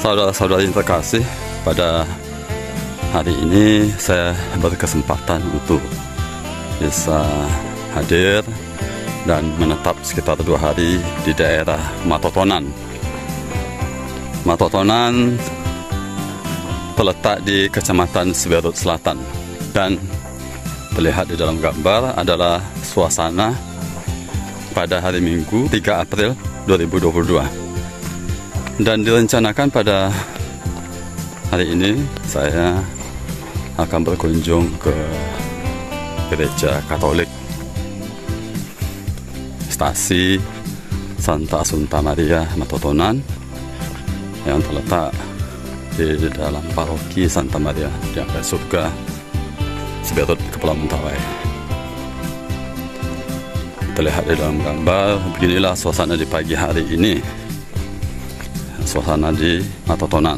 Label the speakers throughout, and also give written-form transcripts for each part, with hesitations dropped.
Speaker 1: Saudara-saudari yang terkasih, pada hari ini saya berkesempatan untuk bisa hadir dan menetap sekitar 2 hari di daerah Matotonan. Matotonan terletak di Kecamatan Seberut Selatan, dan terlihat di dalam gambar adalah suasana pada hari Minggu 3 April 2022. Dan direncanakan pada hari ini saya akan berkunjung ke gereja Katolik Stasi Santa Assunta Maria Matotonan yang terletak di dalam paroki Santa Maria di Angkasa Surga Seberut, Kepulauan Mentawai. Terlihat di dalam gambar, beginilah suasana di pagi hari ini, suasana di Matotonan.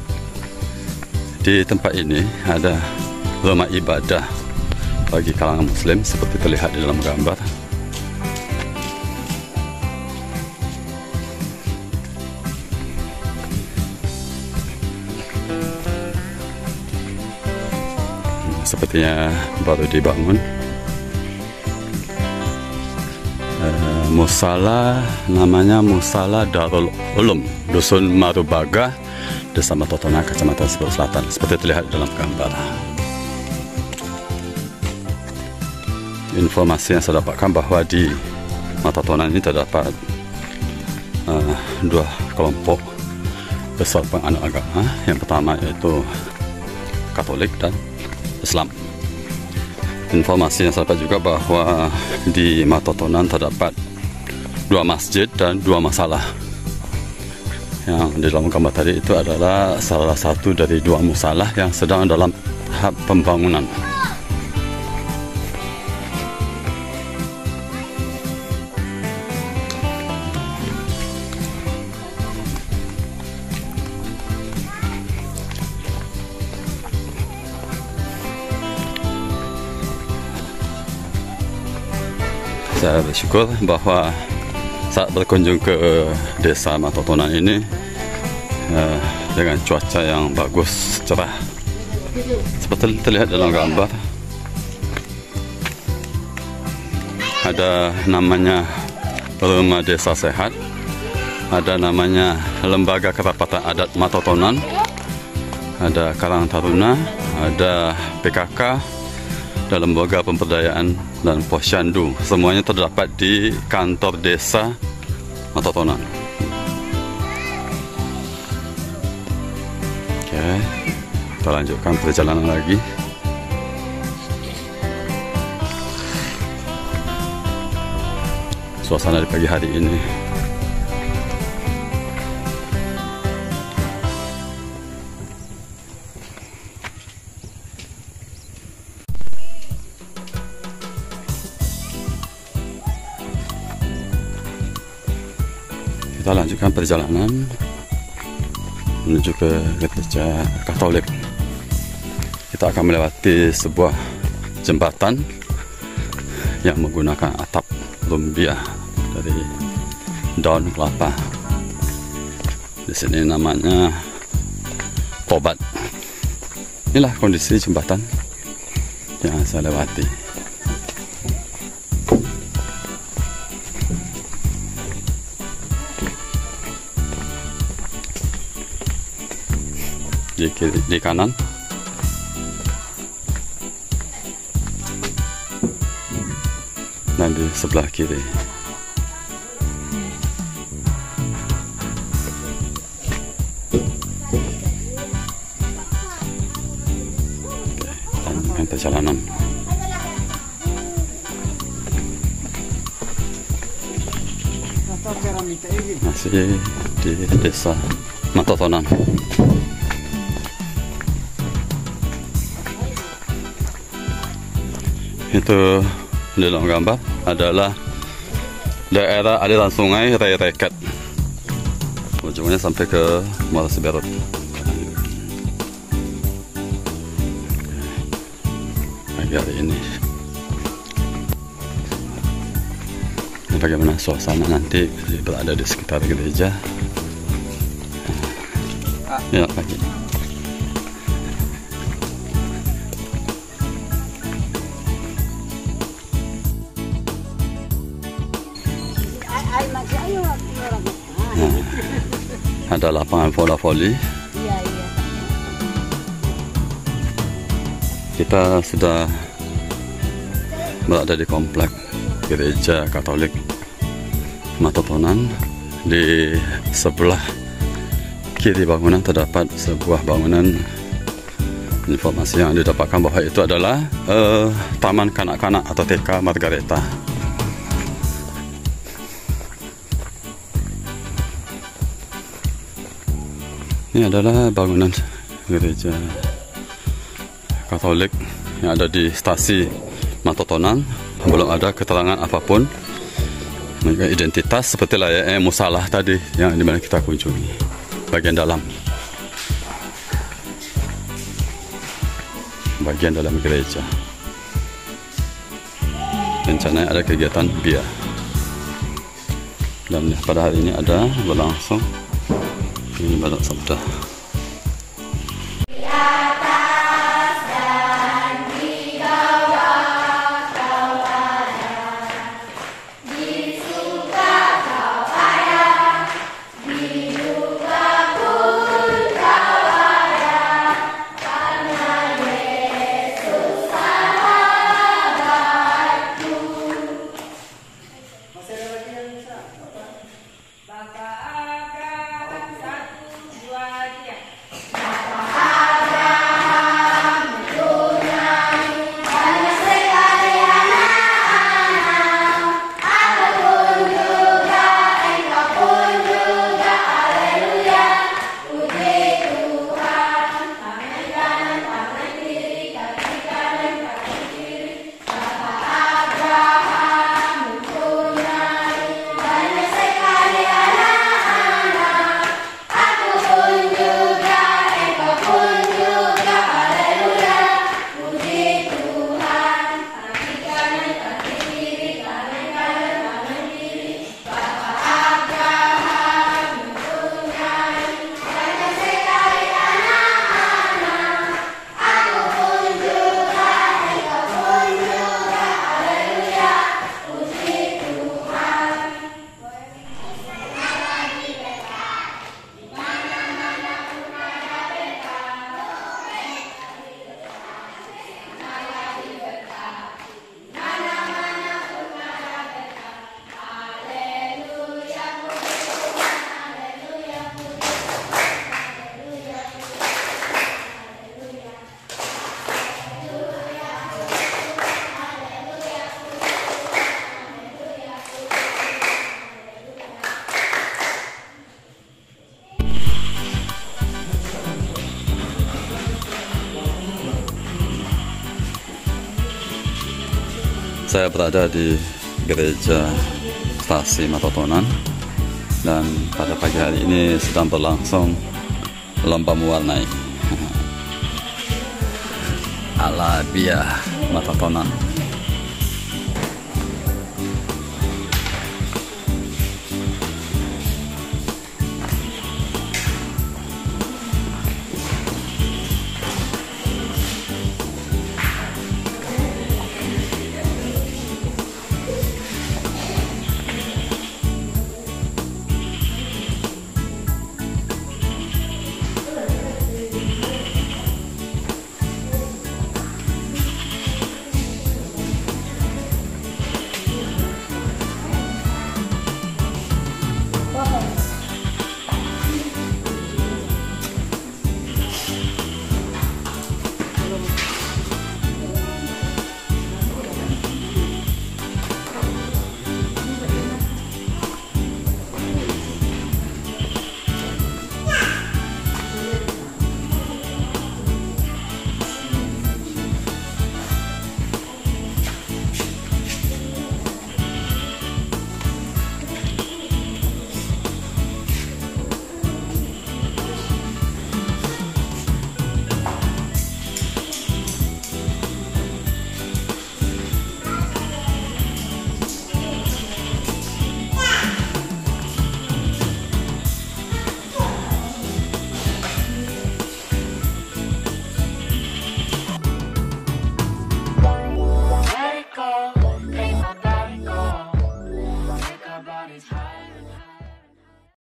Speaker 1: Di tempat ini ada rumah ibadah bagi kalangan Muslim seperti terlihat di dalam gambar. Sepertinya baru dibangun. Musala, namanya Musala Darul Ulum, Dusun Marubaga, Desa Matotonan, Kecamatan Seberut Selatan, seperti terlihat dalam gambar. Informasi yang saya dapatkan bahwa di Matotonan ini terdapat 2 kelompok besar penganut agama. Yang pertama yaitu Katolik dan Islam. Informasi yang saya dapat juga bahwa di Matotonan terdapat 2 masjid dan 2 masalah. Yang di dalam gambar tadi itu adalah salah satu dari 2 musalah yang sedang dalam tahap pembangunan. Saya bersyukur bahwa saat berkunjung ke desa Matotonan ini dengan cuaca yang bagus, cerah, seperti terlihat dalam gambar. Ada namanya Rumah Desa Sehat, ada namanya Lembaga Kerapatan Adat Matotonan, ada Karang Taruna, ada PKK, dan Lembaga Pemberdayaan dan Posyandu. Semuanya terdapat di kantor desa Matotonan. Oke, kita lanjutkan perjalanan lagi. Suasana di pagi hari ini. Kita lanjutkan perjalanan menuju ke gereja Katolik. Kita akan melewati sebuah jembatan yang menggunakan atap rumbia dari daun kelapa. Di sini namanya Tobat. Inilah kondisi jembatan yang saya lewati. Di kanan dan di sebelah kiri. Oke, lanjutkan perjalanan. Masih di desa Matotonan. Itu di dalam gambar adalah daerah aliran sungai Rereket. Ujungnya sampai ke Muara Seberut. Pagi hari ini. Bagaimana suasana nanti berada di sekitar gereja. Ya, pagi. Nah, ada lapangan bola voli. Kita sudah berada di komplek Gereja Katolik Matotonan. Di sebelah kiri bangunan terdapat sebuah bangunan. Informasi yang didapatkan bahwa itu adalah Taman Kanak-kanak atau TK Margareta. Ini adalah bangunan gereja Katolik yang ada di stasi Matotonan. Belum ada keterangan apapun mengenai identitas seperti layaknya musalah tadi yang dimana kita kunjungi bagian dalam gereja. Rencananya ada kegiatan bia, dan pada hari ini ada berlangsung ibadat sabda. Saya berada di gereja stasi Matotonan, dan pada pagi hari ini sedang berlangsung lomba mewarnai ala bia Matotonan.